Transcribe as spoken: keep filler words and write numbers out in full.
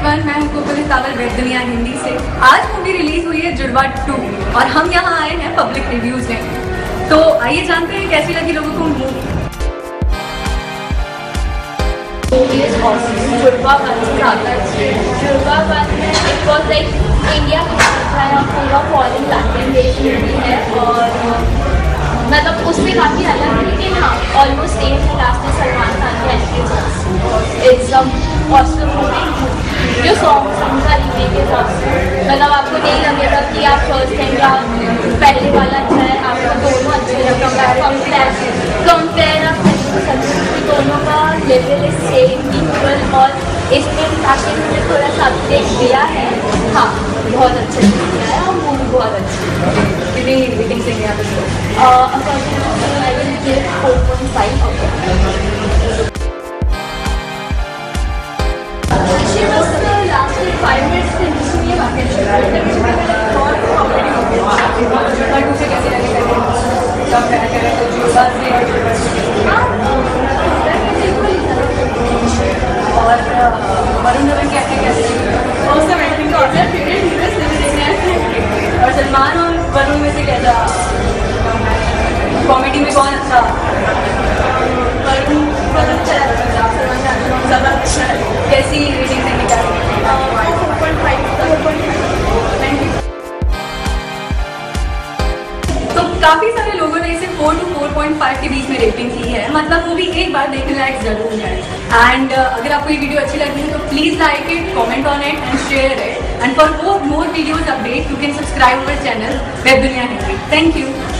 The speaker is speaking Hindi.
एवरीवन, मैं हूं कोकिल तावल वेब दुनिया हिंदी से। आज मूवी रिलीज हुई है जुड़वा टू और हम यहां आए हैं पब्लिक रिव्यूज में। तो आइए जानते हैं कैसी लगी लोगों को movie. Movie is awesome. Judwaa one ज़्यादा अच्छी है। जुड़वा वन में it was like इंडिया का पूरा फॉरेन लैंग्वेज मूवी है और मतलब उसमें काफ़ी अलग है, लेकिन हाँ ऑलमोस्ट सेम है। लास्ट में सलमान खान के एंट्री इट्स ऑसम मूवी। जो सॉन्ग सॉन्ग का रीमेक के हिसाब से मतलब आपको नहीं लगेगा कि आप फर्स्ट टाइम या पहले वाला अच्छा है, आपको दोनों अच्छे लगेगा। कंपेयर कंपेयर आप दोनों का लेवल इज सेम इक्वल और इसमें ताकि मुझे थोड़ा सा अपडेट दिया है। हाँ बहुत अच्छे से दिया है और मूवी बहुत अच्छी है। कितनी रेटिंग से यहाँ पे according I will give four point five out of she was the last five minutes से इसलिए बाकी और कॉमेडी हो गया। जुड़वा टू से कैसी लगी कब कहना करें तो जुड़वा से और जुड़वा और वरुण धवन की एक्टिंग कैसी लगी? ऑसम एक्टिंग का ऑर्डर फेवरेट हीरो से और सलमान और वरुण में से कैसा कॉमेडी में कौन अच्छा? वरुण बहुत अच्छा लगता है, सलमान खान ज़्यादा अच्छा है। कैसी रेटिंग देंगे क्या? Four point five four point five. तो काफी सारे लोगों ने इसे four to four point five के बीच में रेटिंग की है। मतलब मूवी एक बार देखने लायक जरूर है। एंड uh, अगर आपको ये वीडियो अच्छी लगी है तो please like it, comment on it and share it. And for more more videos update you can subscribe our channel web Duniya Hindi. Thank you.